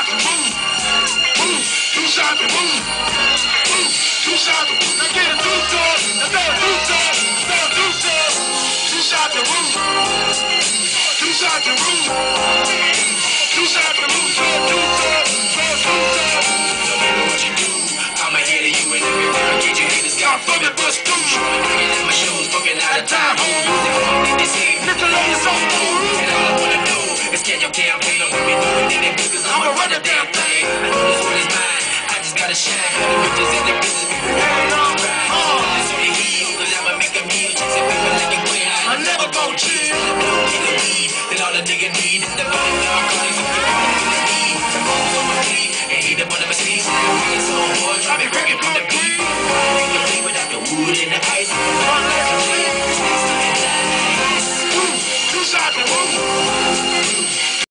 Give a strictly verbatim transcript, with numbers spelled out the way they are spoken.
sides the room. Boom. Two sides the room. Boom. Two sides the room. Now get a two tours. Now throw a two tours. Throw a two tours. Two sides the room. Two sides the room. Two sides the room. Throw a two tours. Throw a two tours. No matter what you do, I'ma hit you in every round. Get your haters got from it, bust through. Showing at my shows, fucking out of time. Home music, home need to see. Little ladies on the moon. And all I wanna know is can your campaign or with me doing anything? Cause I'ma run the damn thing. I know this one is mine. I just gotta shine. Got the riches in the business. People going on right. This on the heel, cause I'ma make a meal. Chasing people like a greyhound. I never go chill. Don't get a weed. Then all a nigga need is the money. Narcotics and people in the need. The bones on my feet. And he the one of my sleeves. It's so hard. Drop it, crack it from the beat. Make the play without the wood and the ice. One last play. Two sides the room.